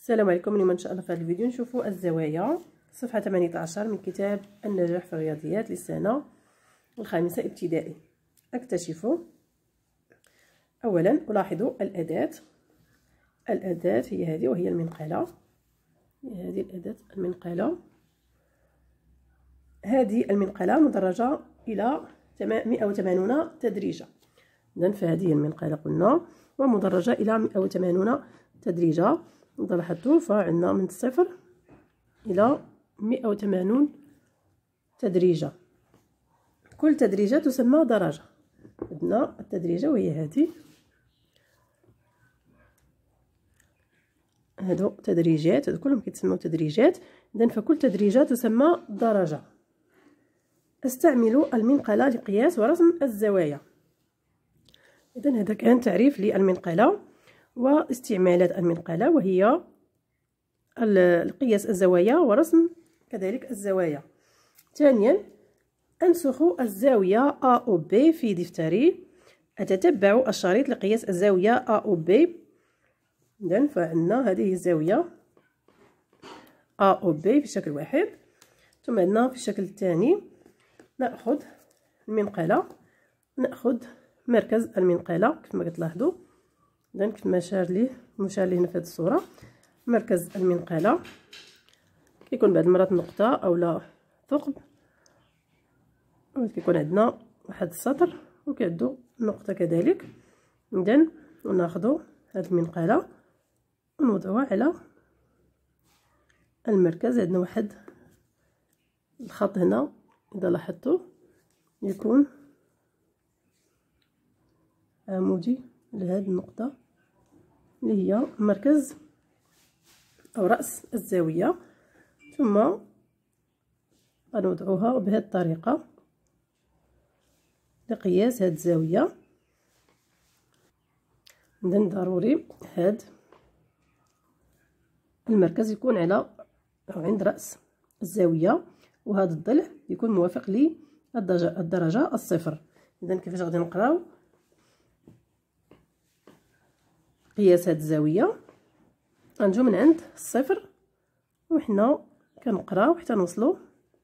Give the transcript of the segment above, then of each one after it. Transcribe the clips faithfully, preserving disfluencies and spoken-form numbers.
السلام عليكم. اليوم ان شاء الله في هذا الفيديو نشوفوا الزوايا صفحه ثمانية عشر من كتاب النجاح في الرياضيات للسنه الخامسه ابتدائي. اكتشفوا اولا الاحظوا الاداه الاداه هي هذه وهي المنقله. هذه الاداه المنقله. هذه المنقله مدرجه الى مئة وثمانون تدريجه. اذا فهذه المنقله قلنا ومدرجه الى مئة وثمانون تدريجه. إذا لاحظتوا فعندنا من الصفر إلى مئة وثمانون تدريجة. كل تدريجة تسمى درجة. عندنا التدريجة وهي هذه، هادو تدريجات، هادو كلهم كيتسموا تدريجات. إذن فكل تدريجة تسمى درجة. استعمل المنقلة لقياس ورسم الزوايا. إذن هذا كان تعريف للمنقلة واستعمالات المنقلة، وهي قياس الزوايا ورسم كذلك الزوايا. ثانيا أنسخ الزاوية A أو B في دفتري. أتتبع الشريط لقياس الزاوية A أو B. إذن فعندنا هذه الزاوية A أو B في شكل واحد. ثم عندنا في الشكل الثاني نأخذ المنقلة، نأخذ مركز المنقلة كما كتلاحظوا. إذا كما شار ليه مشار ليه هنا في هذه الصورة مركز المنقلة. كيكون بعض المرات نقطة أو لا ثقب، كيكون عندنا واحد السطر وكيعدو نقطة كذلك. إذا ناخذوا هذه المنقلة ونوضعوها على المركز. عندنا واحد الخط هنا إذا لاحظتوا يكون عمودي لهذه النقطة اللي هي مركز أو رأس الزاوية. ثم غنوضعوها بهذه الطريقة لقياس هذه الزاوية. إذن ضروري هذا المركز يكون على أو عند رأس الزاوية، وهذا الضلع يكون موافق للدرجة الدرجة الصفر. إذن كيفاش غادي نقراو قياس هاد الزاويه؟ غنجيو من عند الصفر وحنا كنقراو حتى نوصلوا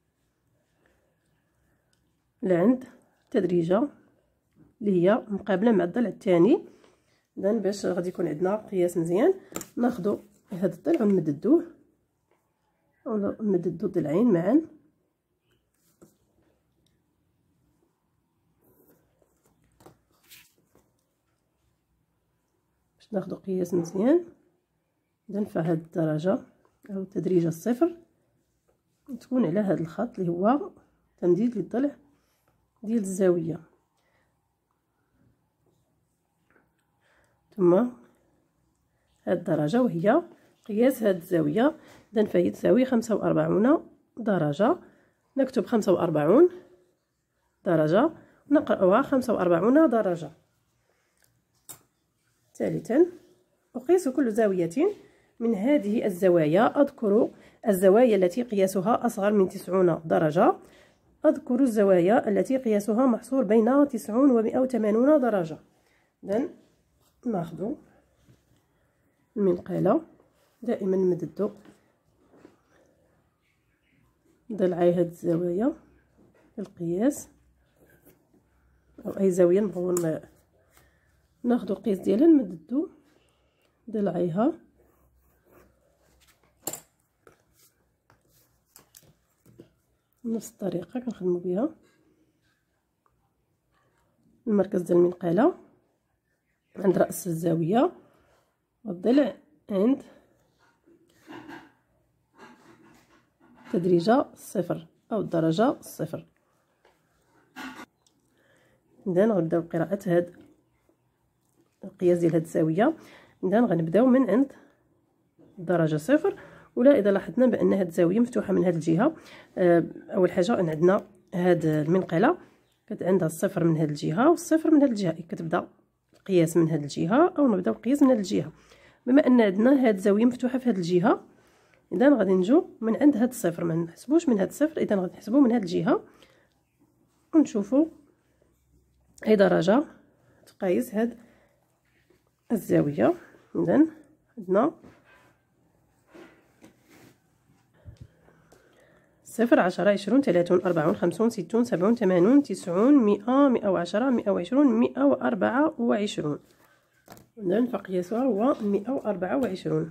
لعند التدريجه اللي هي مقابله مع الضلع الثاني. اذا باش غادي يكون عندنا قياس مزيان ناخذوا هذا الضلع ونمددوه ونمددوا الضلعين معا ناخذ قياس مزيان. اذا فهاد الدرجه او تدريجه الصفر تكون على هذا الخط اللي هو تمديد للضلع ديال الزاويه. ثم هاد الدرجه وهي قياس هاد الزاويه. اذا فهي تساوي خمسة وأربعون درجه. نكتب خمسة وأربعون درجه ونقراها خمسة وأربعون درجه. ثالثا أقيس كل زاوية من هذه الزوايا. أذكر الزوايا التي قياسها أصغر من تسعون درجة. أذكر الزوايا التي قياسها محصور بين تسعون ومئة وثمانون درجة. إذن ناخذ المنقلة دائما نمددو ضلعي هاد الزوايا القياس أو أي زاوية نبغيو ناخذ القياس ديالها نمددو ضلعيها نفس الطريقه كنخدموا بها. المركز ديال المنقله عند راس الزاويه والضلع عند تدريجه صفر او الدرجه صفر. اذا غنبداو قراءه هاد القياس ديال هاد الزاويه. اذا غنبداو من عند الدرجه صفر. ولا اذا لاحظنا بان هاد الزاويه مفتوحه من هاد الجهه، اول حاجه ان عندنا هاد المنقله كت عندها الصفر من هاد الجهه والصفر من هاد الجهه، كتبدا القياس من هاد الجهه او نبداو القياس من هاد الجهه. بما ان عندنا هاد الزاويه مفتوحه في هاد الجهه اذا غادي نجو من عند هاد الصفر، ما نحسبوش من هاد الصفر. اذا غادي نحسبو من هاد الجهه ونشوفوا اي درجه تقيس هاد الزاويه. اذا عندنا صفر، عشرة، عشرون، ثلاثون، أربعون، خمسون، ستون، سبعون، ثمانون، تسعون، مئة، مئة وعشرة، مئة وعشرون، مئة وأربعة وعشرون. إذن فقياسها هو مئة وأربعة وعشرون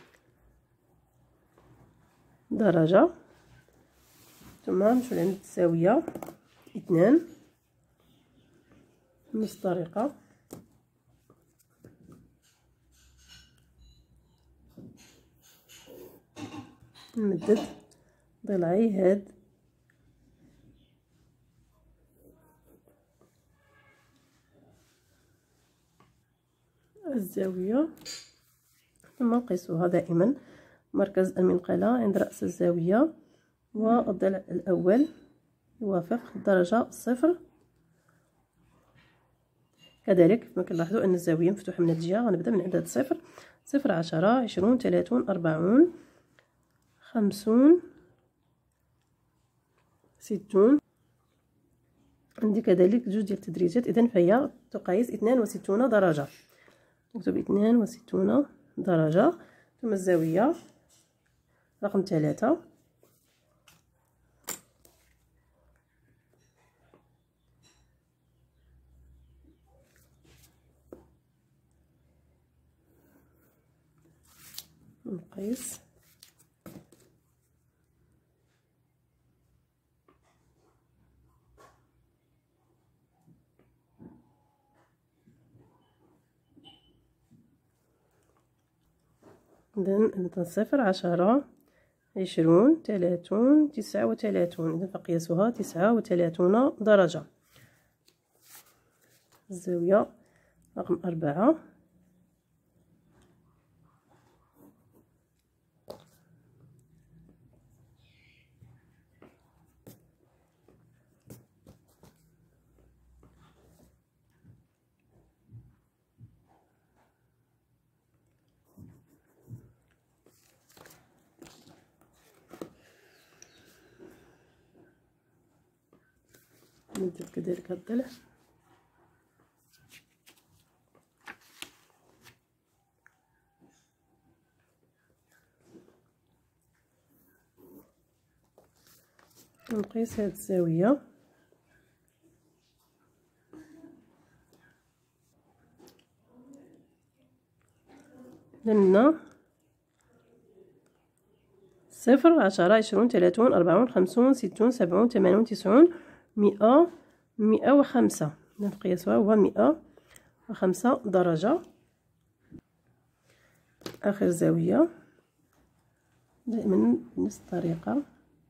درجة. ثم نمشيو لعند الزاوية اثنان بنفس الطريقة. نمدد ضلعي هاد الزاوية، ثم نقيسها دائما مركز المنقلة عند رأس الزاوية، والضلع الأول يوافق الدرجة صفر. كذلك كما كنلاحظوا أن الزاوية مفتوحة من هاد الجهة، غنبدا من عدد صفر، صفر، عشرة، عشرون، ثلاثون، أربعون، خمسون، ستون. عندي كذلك جوج ديال التدريجات، إذن فهي تقايس اثنان وستون درجة. نكتب اثنان وستون درجة. ثم الزاوية رقم ثلاثة، نقيس إذن صفر، عشرة، عشرون، ثلاثون، تسعة وثلاثون. إذن فقياسها تسعة وثلاثون درجة. الزاوية رقم أربعة، نمدد كذلك الضلع. نقيس هاد الزاوية. لنا صفر، عشرة، عشرون، ثلاثون، أربعون، خمسون، ستون، سبعون، ثمانون، تسعون، مئة، مئة وخمسة. إذن قياسها هو مئة وخمسة درجة. آخر زاوية دائما بنفس الطريقة.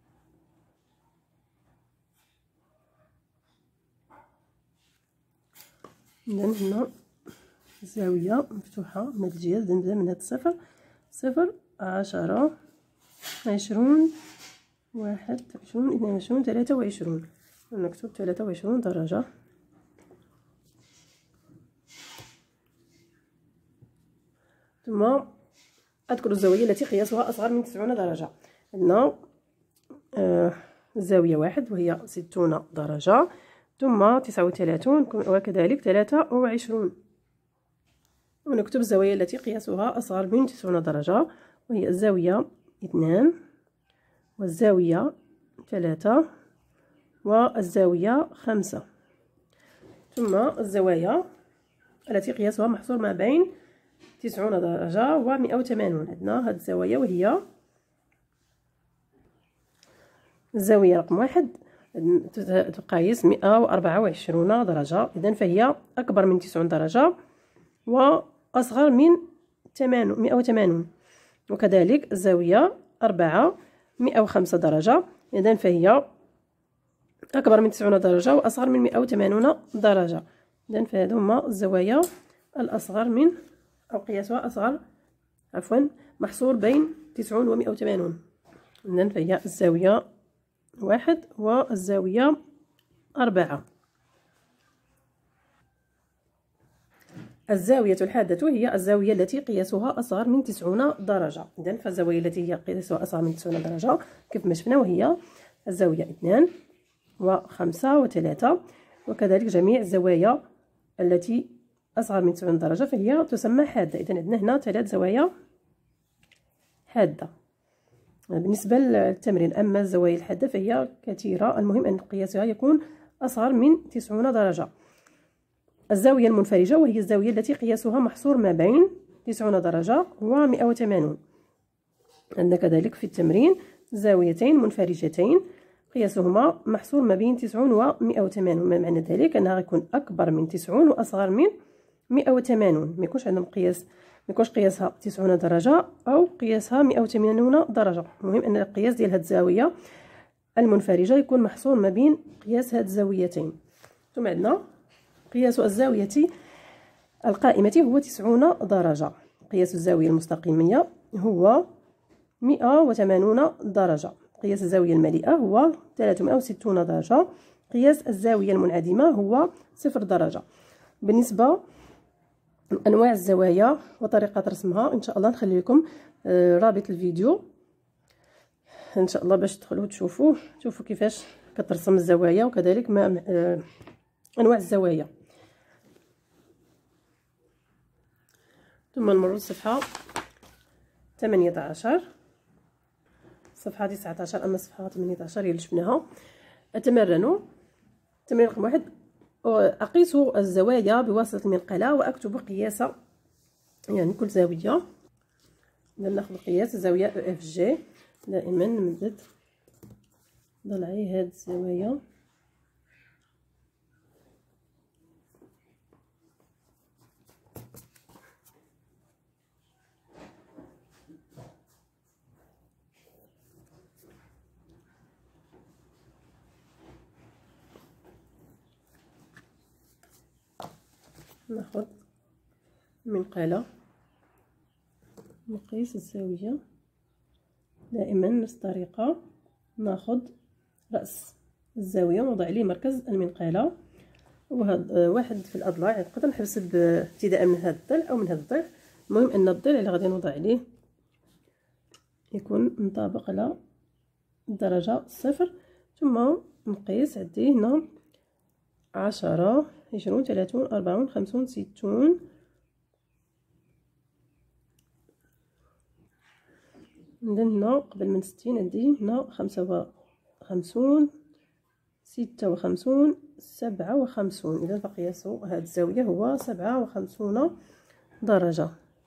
إذن هنا الزاوية مفتوحة من هاد الجهة، نبدا من هاد الصفر، صفر، عشرة، عشرون، واحد وعشرون، اثنان وعشرون، ثلاثة وعشرون. نكتب ثلاثة وعشرون درجة. ثم أذكر الزاوية التي قياسها أصغر من تسعون درجة. عندنا آه الزاوية واحد وهي ستون درجة، ثم تسعة وثلاثون وكذلك ثلاثة وعشرون. ونكتب الزوايا التي قياسها أصغر من تسعون درجة، وهي الزاوية اثنان، والزاوية ثلاثة، والزاوية خمسة. ثم الزوايا التي قياسها محصور ما بين تسعون درجة و مئة وثمانون. عندنا هاد الزوايا وهي الزاوية رقم واحد تقايس مئة وأربعة وعشرون درجة، إذن فهي أكبر من تسعون درجة وأصغر من مئة وثمانون. وكذلك الزاوية أربعة مئة وخمسة درجة، إذن فهي أكبر من تسعون درجة وأصغر من مئة وثمانون درجة. إذن فهذو هما الزوايا الأصغر من أو قياسها أصغر عفوا محصور بين تسعون و مئة وثمانون. إذن فهي الزاوية واحد والزاوية أربعة. الزاوية الحادة هي الزاوية التي قياسها أصغر من تسعون درجة. إذن فالزاوية التي هي قياسها أصغر من تسعون درجة كيف ما شفنا وهي الزاوية اثنان وخمسة وثلاثة، وكذلك جميع الزوايا التي أصغر من تسعون درجة فهي تسمى حادة. إذن عندنا هنا ثلاث زوايا حادة. بالنسبة للتمرين. أما الزوايا الحادة فهي كثيرة، المهم أن قياسها يكون أصغر من تسعون درجة. الزاوية المنفرجة وهي الزاوية التي قياسها محصور ما بين تسعون درجة و مئة وثمانون. عندنا كذلك في التمرين زاويتين منفرجتين قياسهما محصور ما بين تسعون و مئة وثمانون، ما معنى ذلك أنها غيكون أكبر من تسعون وأصغر من مئة وثمانون. ما يكونش عندهم قياس، ما يكونش قياسها تسعون درجة أو قياسها مئة وثمانون درجة. المهم أن القياس ديال هاد الزاوية المنفرجة يكون محصور ما بين قياس هاد الزاويتين. ثم عندنا قياس الزاوية القائمة هو تسعون درجة. قياس الزاوية المستقيمية هو مئة وثمانون درجة. قياس الزاوية المليئة هو ثلاثمئة وستون درجة. قياس الزاوية المنعدمة هو صفر درجة. بالنسبة لأنواع الزوايا وطريقة رسمها إن شاء الله نخلي لكم رابط الفيديو إن شاء الله باش تدخلوا تشوفوه، تشوفوا كيفاش كترسم الزوايا وكذلك ما أنواع الزوايا. ثم نمر للصفحة ثمانية عشر، صفحة تسعة عشر. أما الصفحة ثمانية عشر هي اللي شفناها. أتمرن تمرين رقم واحد: أقيس الزوايا بواسطة المنقلة وأكتب قياس يعني كل زاوية. ناخذ قياس الزاوية اف جي. دائما نمدد ضلعي هاد الزوايا ناخذ منقلة نقيس الزاوية. دائما نفس الطريقة ناخذ رأس الزاوية ونوضع عليه مركز المنقلة، وهذا واحد في الأضلاع. نقدر نحسب ابتداء من هذا الضلع أو من هذا الضلع. المهم أن الضلع اللي غادي نوضع عليه يكون مطابق على الدرجة صفر. ثم نقيس عندي هنا عشرة، عشرون، ثلاثون، أربعون، خمسون، ستون. عندنا هنا قبل من ستين عندي هنا خمسة وخمسون، ستة وخمسون، سبعة وخمسون. إذا فقياس هاد الزاوية هو سبعة وخمسون درجة.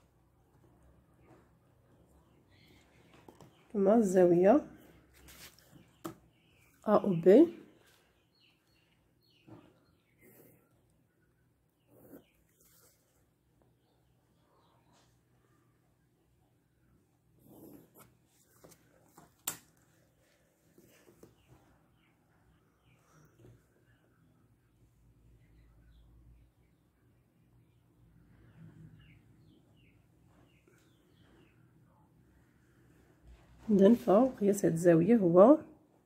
ثم الزاوية أ و ب إذن فقياس هاد الزاوية هو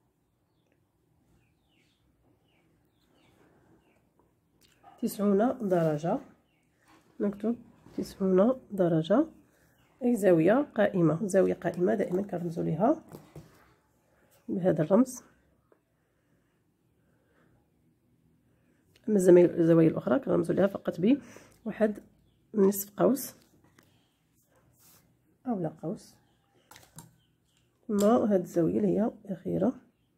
تسعون درجة. نكتب تسعون درجة أي زاوية قائمة. زاوية قائمة دائما كنرمزو ليها بهذا الرمز. أما الزوايا الأخرى كنرمزو ليها فقط بواحد نصف قوس أو لا قوس. ثم هاد الزاوية اللي هي الأخيرة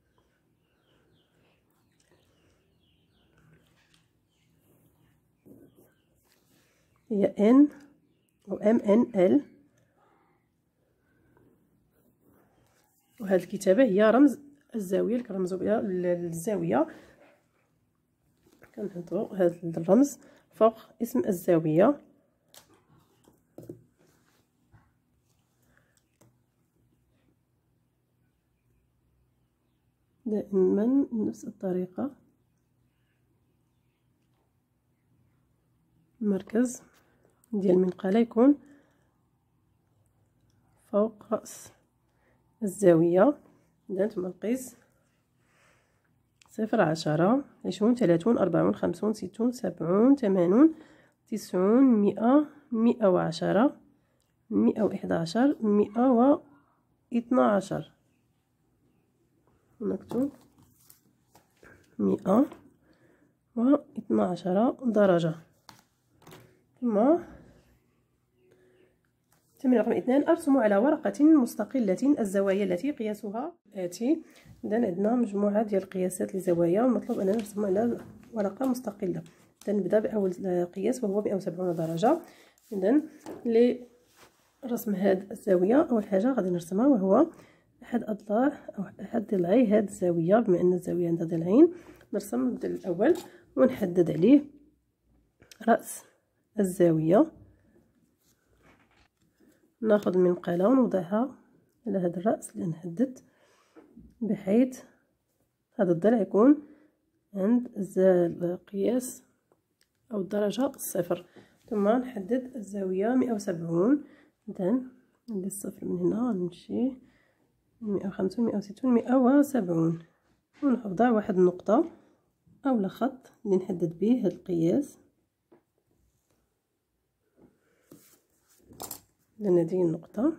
هي ان و ام ان ال، وهاد الكتابة هي رمز الزاوية اللي كنرمزو بها للزاوية. كنحطو هاد الرمز فوق اسم الزاوية. دائما نفس الطريقة. المركز ديال المنقلة يكون فوق رأس الزاوية. إذا ثم نقيس صفر، عشرة، عشرون، ثلاثون، أربعون، خمسون، ستون، سبعون، ثمانون، تسعون، مئة، مئة وعشرة، مئة وإحدى عشر، مئة واثنى عشر. نكتب مئة واثنى عشر درجة. ثم تمرين رقم اثنان، أرسم على ورقة مستقلة الزوايا التي قياسها آتي. إذا عندنا مجموعة ديال القياسات لزوايا، ومطلوب أننا نرسم على ورقة مستقلة. إذا نبدأ بأول قياس وهو مئة وسبعون درجة. إذا لرسم هاد الزاوية أول حاجة غادي نرسمها وهو أحد أضلاع أو أحد ضلعي هاد الزاوية. بما أن الزاوية عندها ضلعين نرسم الضلع الأول ونحدد عليه رأس الزاوية. ناخذ المنقلة ونوضعها على هذا الرأس اللي نحدد، بحيث هذا الضلع يكون عند القياس أو الدرجة صفر. ثم نحدد الزاوية مئة وسبعين. إذا ندير الصفر من هنا نمشي مئة وخمسين مئة وستين مئة وسبعين، ونوضع واحد النقطة أو خط اللي نحدد به هذا القياس. إذا هذه النقطة،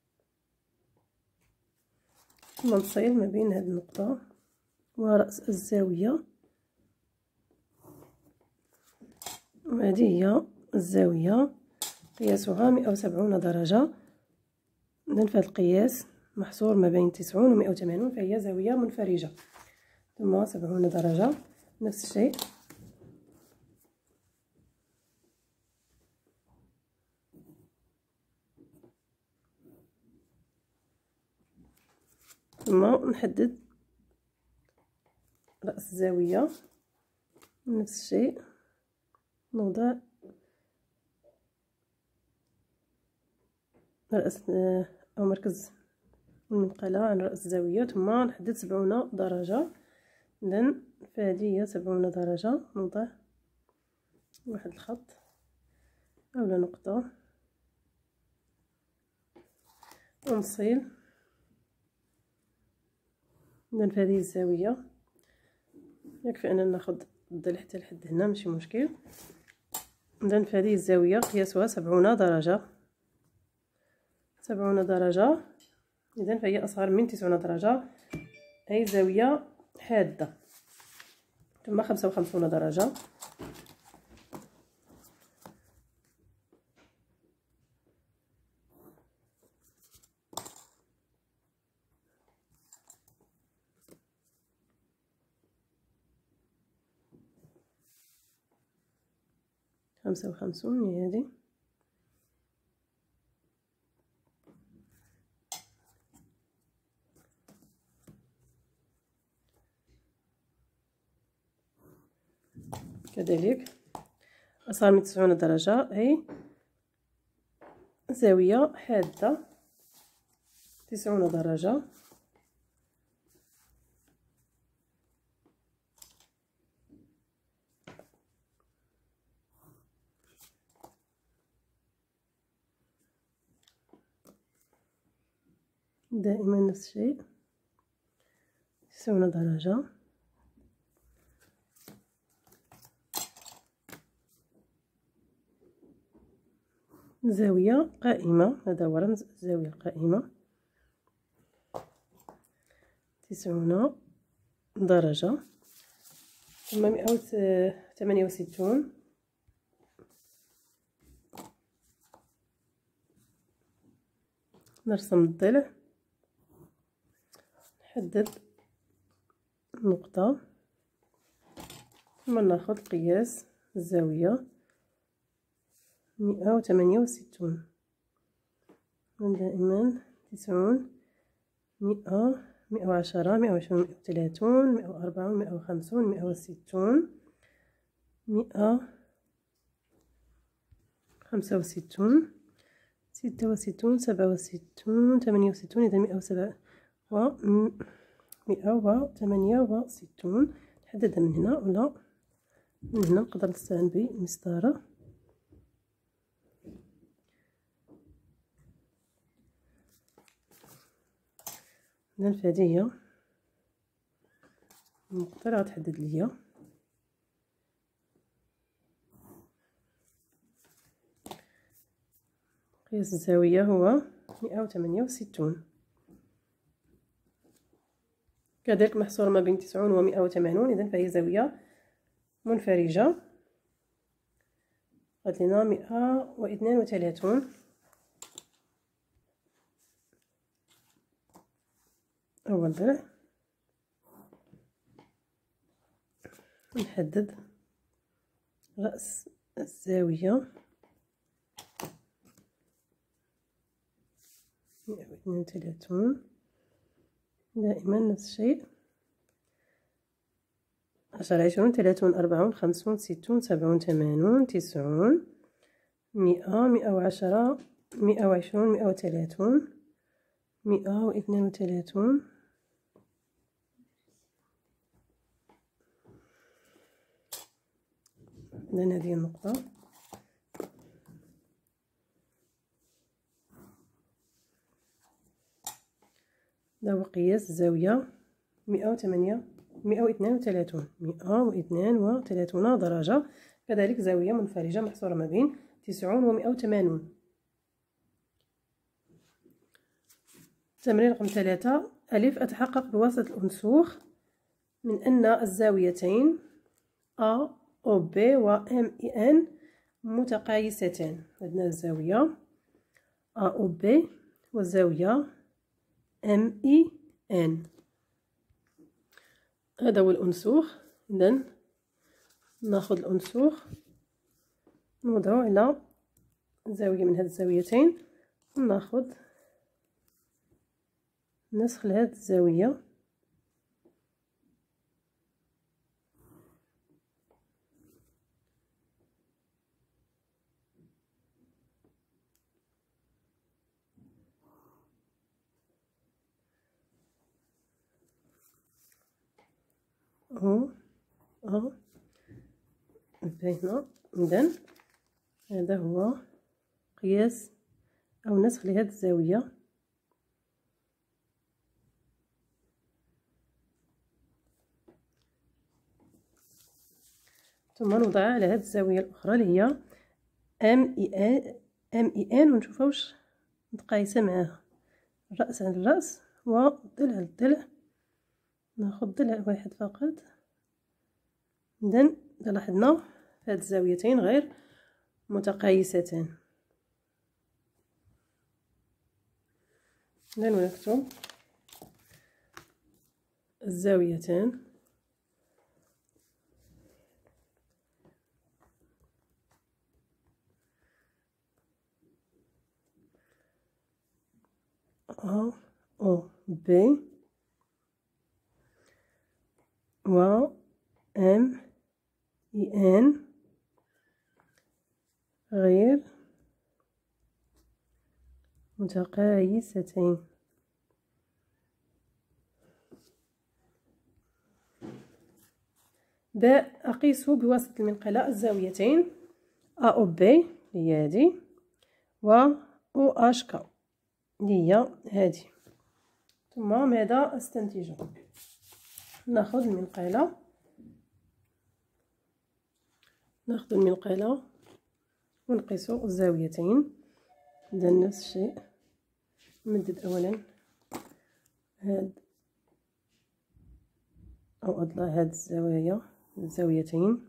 ثم نصيل ما بين هذه النقطة ورأس الزاوية، وهذه هي الزاوية قياسها مئة وسبعين درجة. إذا فهاد القياس محصور ما بين تسعين ومئة وثمانين، فهي زاوية منفرجة. ثم سبعين درجة نفس الشيء. ثم نحدد رأس الزاوية نفس الشيء، نوضع رأس أو مركز المنقلة على رأس الزاوية، ثم نحدد سبعين درجة. إذا فهذه هي سبعين درجة. نوضع واحد الخط أو نقطة ونصيل. إذا فهذه الزاوية يكفي أننا ناخد الضلع حتى لحد هنا ماشي مشكل. إذا فهذه الزاوية قياسها سبعين درجة. سبعين درجة إذا فهي أصغر من تسعين درجة، أي زاوية حادة. ثم خمسة وخمسين درجة. خمسة وخمسين هي هذه. كذلك أصغر من تسعين درجة، أي زاوية حادة تسعين درجة. دائما نفس الشيء تسعين درجة. زاوية قائمة، هذا هو رمز الزاوية القائمة، تسعين درجة. ثم مئة وثمانية وستين. نرسم الضلع، نحدد النقطة، ثم ناخذ قياس الزاوية مئة وثمانية وستين. دائما تسعين مئة مئة وعشرة مئة وعشرين مئة وثلاثين مئة وأربعين مئة وخمسين مئة وستين مئة خمسة وستين ستة وستين سبعة وستين ثمانية وستين. إذا مئة وسبعة مئة وثمانية وستين. نحددها من هنا ولا من هنا، نقدر نستعين بمسطرة. إذا فهذه هي النقطة اللي غتحدد ليا قياس الزاوية هو مئة وثمانية وستين. كذلك محصور ما بين تسعين ومئة وثمانين. إذا فهي زاوية منفرجة. قالت لنا مئة واثنين وثلاثين. أول ضلع نحدد رأس الزاوية مئة واثنين وثلاثون، دائما نفس الشيء، عشرة عشرون ثلاثون أربعون خمسون ستون سبعون ثمانون تسعون مئة مئة وعشرة مئة وعشرون مئة وثلاثون مئة واثنين وثلاثون لأن هذه النقطة. هذا هو قياس الزاوية مئة وثمانية مئة واثنين وثلاثون مئة واثنين وثلاثون درجة. كذلك زاوية منفرجة محصورة ما بين تسعون ومئة وثمانون. تمرين رقم ثلاثة. ألف أتحقق بواسطة الأنسوخ من أن الزاويتين A و B و M I N متقايستان. عندنا الزاوية A و B والزاوية M I N. هذا هو الأنسوخ. إذن ناخذ الأنسوخ نوضعه على زاوية من هذه الزاويتين وناخذ نسخ لهذه الزاوية أو أو هنا. إذن هذا هو قياس أو نسخ لهذه الزاوية. ثم نوضعها على هذه الزاوية الأخرى اللي هي M I N ونشوفها واش متقايسة معاها. الرأس على الرأس والضلع على الضلع. ناخذ ضلع واحد فقط. إذن لاحظنا هذه الزاويتين غير متقايستان. إذن ونكتب الزاويتان A و B و M I N غير متقايستين. باء أقيس بواسطة المنقلة الزاويتين A و B هي هذه و O H K هي هذه. ثم ماذا أستنتج؟ ناخذ المنقلة ناخذ المنقلة ونقيس الزاويتين. إذا نفس الشيء نمدد أولا هاد أو أضلع هاد الزوايا الزاويتين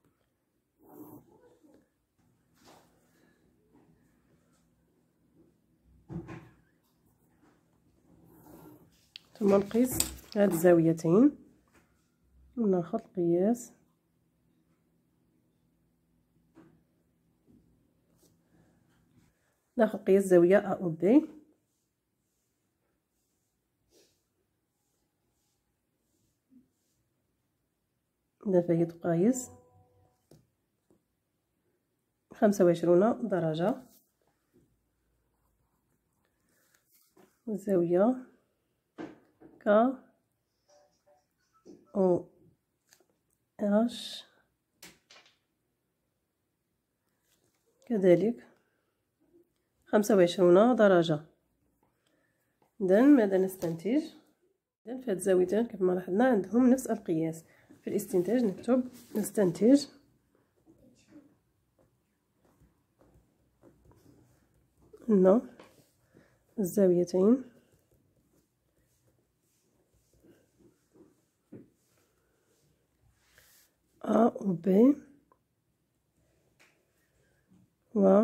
ثم نقيس هاد الزاويتين وناخذ القياس ناخذ قياس زاوية A و B إذا فهي تقايس خمسة وعشرون درجة. والزاوية K و H كذلك خمسة وعشرون درجة. إذن ماذا نستنتج؟ إذن في هاد الزاويتين كيف ما لاحظنا عندهم نفس القياس. في الاستنتاج نكتب نستنتج أن الزاويتين A و B و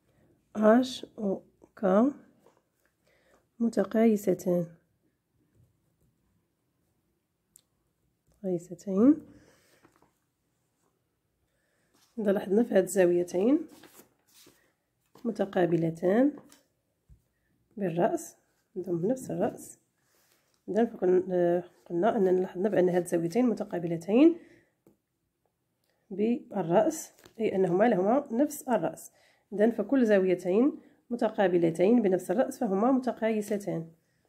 H و K متقايستان. متقايستين. إذا لاحظنا في هاد الزاويتين متقابلتان بالرأس، عندهم نفس الرأس. إذا قلنا أننا لاحظنا بأن هاد الزاويتين متقابلتين بالرأس، أي أنهما لهما نفس الرأس. إذا فكل زاويتين متقابلتين بنفس الرأس فهما متقايستان.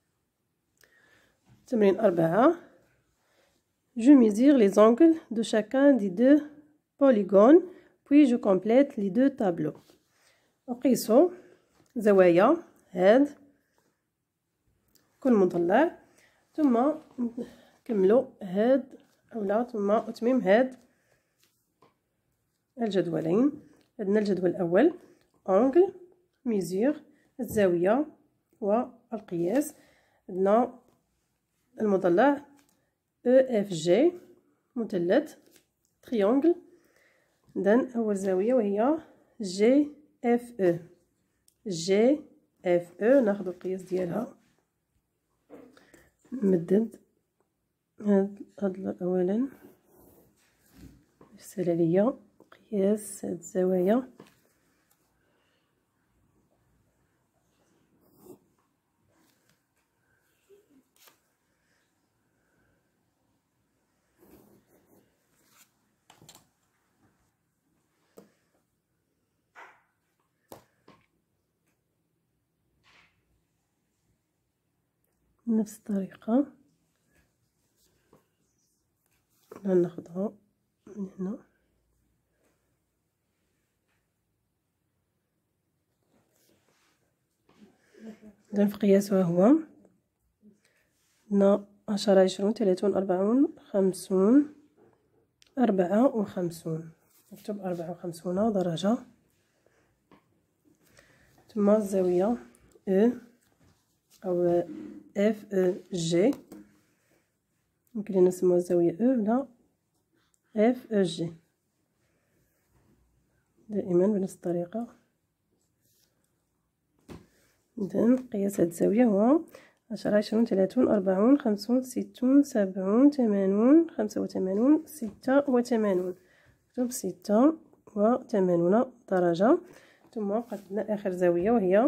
تمرين أربعة. Je mesure les angles de chacun des deux polygones puis je complète les deux tableaux. أقيس زوايا هاد كل مضلع، ثم نكملو هاد أولا ثم أتمم هاد الجدولين. عندنا الجدول الأول angle mesure الزاوية والقياس. عندنا المضلع E F G مثلث triangle. إذن أول زاوية وهي G F E. G F E ناخذ القياس ديالها، نمدد هاد هاد أولا يرسل ليا قياس هاد الزوايا. نفس الطريقة ناخدها من هنا. إذن في قياسها هو هنا عشرة عشرون ثلاثون أربعون خمسون أربعة وخمسون. نكتب أربعة وخمسون درجة. ثم الزاوية E أو F E G يمكن نسموها الزاوية E ولا F E G دائما بنفس الطريقة. إذن قياس هاد الزاوية هو عشرة عشرون ثلاثون أربعون خمسون ستون سبعون ثمانون خمسة وثمانون ستة وثمانون. نكتب ستة وثمانون درجة. ثم قدنا آخر زاوية وهي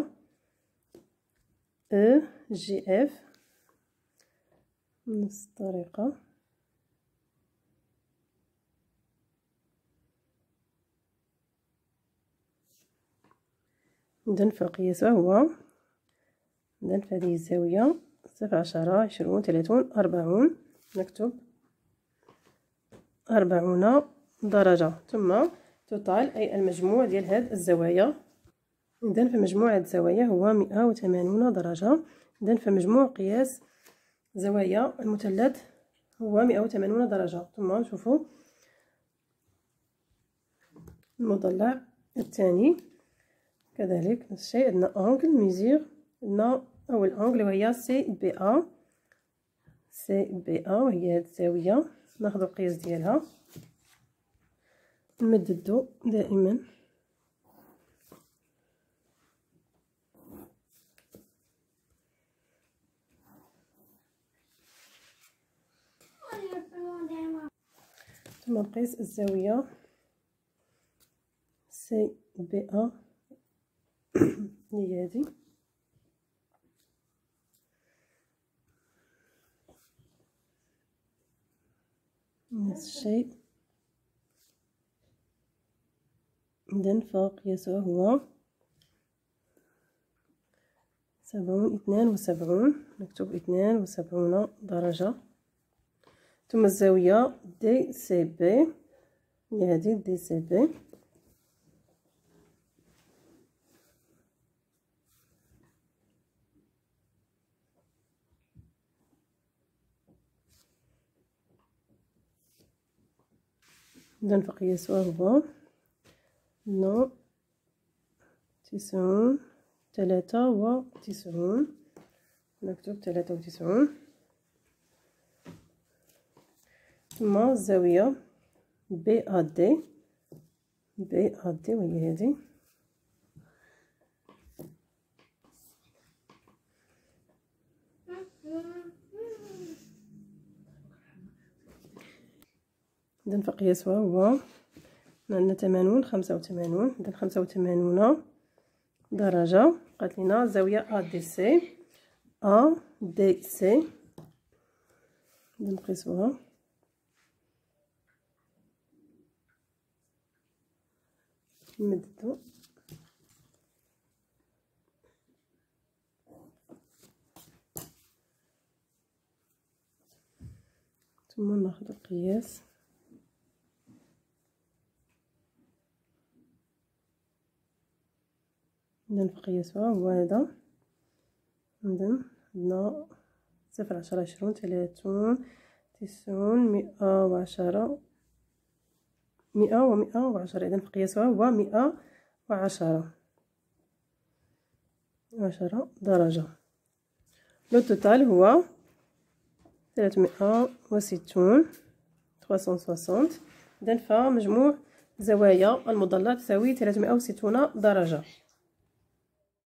E G F نفس الطريقة. إذن فقياسها هو إذن فهذه الزاوية صفر عشرة عشرون ثلاثون أربعون. نكتب أربعون درجة. ثم توتال أي المجموع ديال هاد الزوايا. إذن فمجموع الزوايا هو مئة وثمانون درجة. إذن فمجموع قياس زوايا المثلث هو مئة وثمانون درجة. ثم نشوفوا المضلع الثاني كذلك نفس الشيء. عندنا أنغل ميزير، عندنا أول أنغل وهي سي بي أ. سي بي أ وهي هاد الزاوية ناخذ القياس ديالها، نمددو دائما ثم نقيس الزاوية سي بي أ هي هادي. نفس الشيء. إذن فقياسها هو سبعون اثنان وسبعون. نكتب اثنان وسبعون درجة. ثم الزاوية دي سي بي هي هادي دي سي بي. إذن فقياسها هو هنا تسعون ثلاثة وتسعون. نكتب ثلاثة وتسعون. ثم الزاوية بي أ دي بي أ دي وهي هادي. إذن فقياسها هو عندنا ثمانون خمسة وثمانون. إذن خمسة وثمانون درجة. قالت لنا الزاوية أ دي سي أ دي سي. إذن نقيسوها. نمددو ثم ناخذ القياس. إذن قياسها هو هذا. إذن عندنا صفر عشرة عشرون ثلاثون تسعون مئة وعشرة مئة ومئة وعشرة. إذن قياسها هو مئة وعشرة عشرة درجة. لو توتال هو ثلاثمئة وستون ثلاثمئة وستين. إذن فمجموع زوايا المظلات تساوي ثلاثمئة وستون درجة.